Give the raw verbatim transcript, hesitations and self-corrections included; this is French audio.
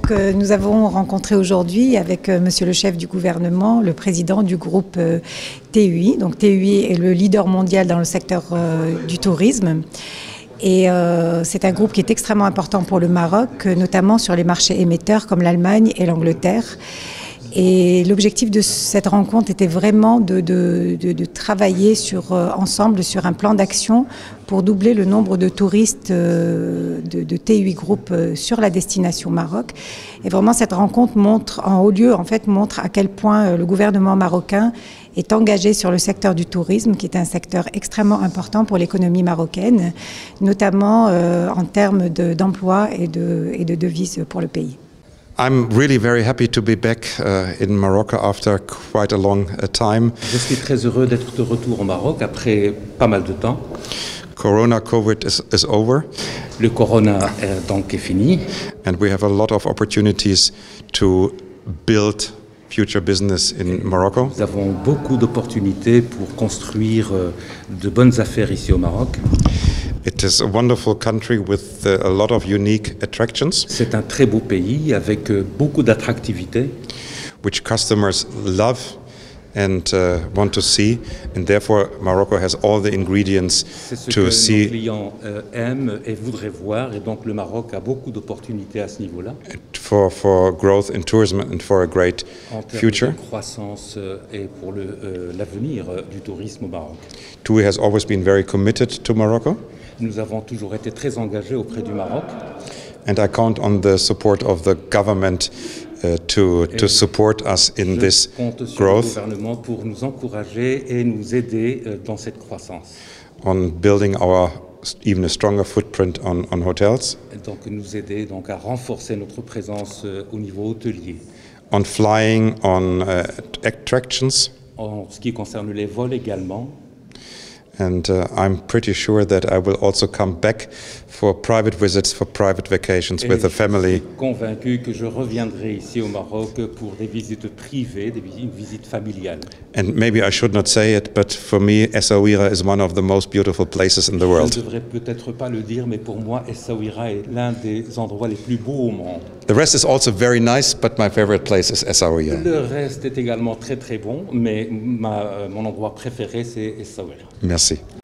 Donc, euh, nous avons rencontré aujourd'hui avec euh, Monsieur le chef du gouvernement, le président du groupe euh, T U I. Donc T U I est le leader mondial dans le secteur euh, du tourisme. Et euh, c'est un groupe qui est extrêmement important pour le Maroc, notamment sur les marchés émetteurs comme l'Allemagne et l'Angleterre. Et l'objectif de cette rencontre était vraiment de, de, de, de travailler sur, euh, ensemble sur un plan d'action pour doubler le nombre de touristes euh, de, de T U I Group euh, sur la destination Maroc. Et vraiment cette rencontre montre, en haut lieu, en fait, montre à quel point euh, le gouvernement marocain est engagé sur le secteur du tourisme, qui est un secteur extrêmement important pour l'économie marocaine, notamment euh, en termes d'emploi et de, et de devises pour le pays. I'm really very happy to be back uh, in Morocco after quite a long uh, time. Je suis très heureux d'être de retour au Maroc après pas mal de temps. Corona COVID is, is over. Le corona euh, donc est fini. And we have a lot of opportunities to build future business in Morocco. Nous avons beaucoup d'opportunités pour construire euh, de bonnes affaires ici au Maroc. It is a wonderful country with uh, a lot of unique attractions. C'est un très beau pays avec euh, beaucoup d'attractivité. Which customers love and uh, want to see, and therefore Morocco has all the ingredients ce to que see. Nos clients euh, aiment et voudraient voir, et donc le Maroc a beaucoup d'opportunités à ce niveau-là. For for growth in tourism and for a great en termes future. de croissance euh, et pour l'avenir euh, euh, du tourisme au Maroc. T U I has always been very committed to Morocco. Nous avons toujours été très engagés auprès du Maroc. And I count on the support of the government uh, to to support us in this Je compte sur growth. le gouvernement pour nous encourager et nous aider euh, dans cette croissance. On building our even a stronger footprint on, on hotels. Et donc nous aider donc à renforcer notre présence euh, au niveau hôtelier. On flying, on uh, attractions. En ce qui concerne les vols également. And uh, I'm pretty sure that I will also come back for private visits, for private vacations Et with the family. Je suis convaincu que je reviendrai ici au Maroc pour des visites privées, des visites, une visite familiale. And maybe I should not say it, but for me, Essaouira is one of the most beautiful places in the world. Je ne devrais peut-être pas le dire, mais pour moi, Essaouira est l'un des endroits les plus beaux au monde. The rest is also very nice, but my favorite place is Essaouira. Le reste est également très très bon, mais ma, mon endroit préféré, c'est Essaouira. Merci.